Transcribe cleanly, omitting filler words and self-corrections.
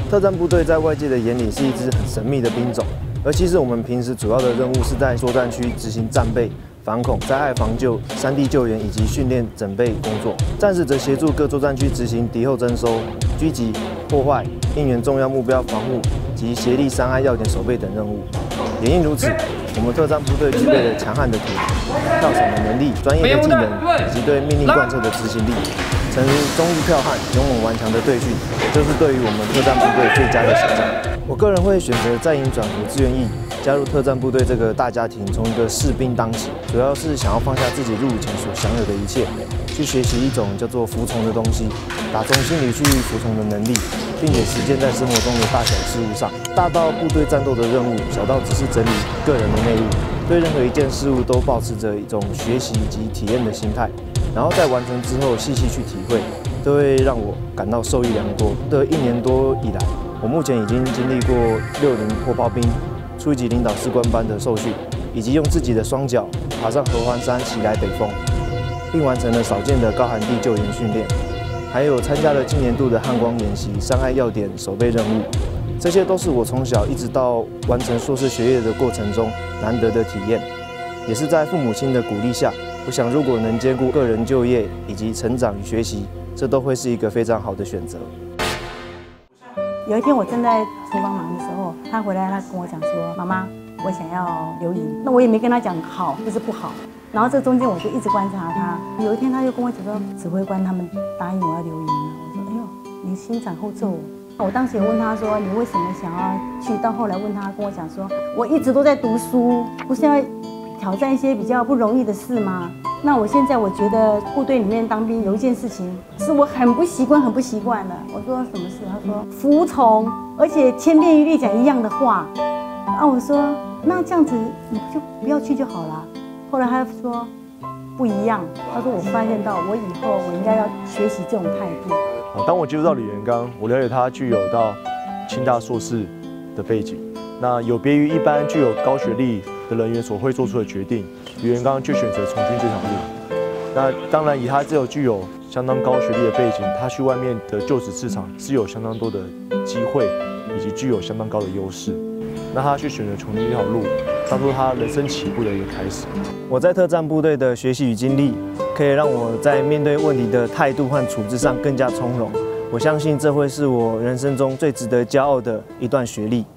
特战部队在外界的眼里是一支很神秘的兵种，而其实我们平时主要的任务是在作战区执行战备、反恐、灾害防救、山地救援以及训练整备工作。战士则协助各作战区执行敌后征收、狙击、破坏、应援重要目标防护及协力伤害要点守备等任务。也因如此，我们特战部队具备了强悍的体能、跳伞的能力、专业的技能以及对命令贯彻的执行力。诚如忠义剽悍、勇猛顽强的队训，就是对于我们特战部队最佳的写照。我个人会选择在营转服志愿役，加入特战部队这个大家庭，从一个士兵当起，主要是想要放下自己入伍前所享有的一切，去学习一种叫做服从的东西，打从心里去服从的能力，并且实践在生活中的大小事物上。大到部队战斗的任务，小到只是整理个人的内务，对任何一件事物都保持着一种学习及体验的心态。然后在完成之后细细去体会，都会让我感到受益良多。这1年多以来，我目前已经经历过60破炮兵、初级领导士官班的受训，以及用自己的双脚爬上合欢山袭来北峰，并完成了少见的高寒地救援训练，还有参加了今年度的汉光演习伤害要点守备任务。这些都是我从小一直到完成硕士学业的过程中难得的体验，也是在父母亲的鼓励下。我想，如果能兼顾个人就业以及成长与学习，这都会是一个非常好的选择。 有一天我正在厨房忙的时候，他回来，他跟我讲说：“妈妈，我想要留营。”那我也没跟他讲好或是不好。然后这中间我就一直观察他。有一天他就跟我讲说：“指挥官他们答应我要留营了。”我说：“哎呦，你心长厚皱哦。”我当时也问他说：“你为什么想要去？”到后来问他跟我讲说：“我一直都在读书，不是要挑战一些比较不容易的事吗？那我现在我觉得部队里面当兵有一件事情是我很不习惯的。我说什么事？他说服从，而且千篇一律讲一样的话。啊，我说那这样子你就不要去就好了。后来他说不一样，他说我发现到我以后我应该要学习这种态度。 当我接触到李元刚，我了解他具有到清大硕士的背景，那有别于一般具有高学历的人员所会做出的决定，李元刚却选择从军这条路。那当然，以他这种具有相当高学历的背景，他去外面的就职市场是有相当多的机会，以及具有相当高的优势。那他去选择从军这条路，当做他人生起步的一个开始。 我在特战部队的学习与经历，可以让我在面对问题的态度和处置上更加从容。我相信这会是我人生中最值得骄傲的一段学历。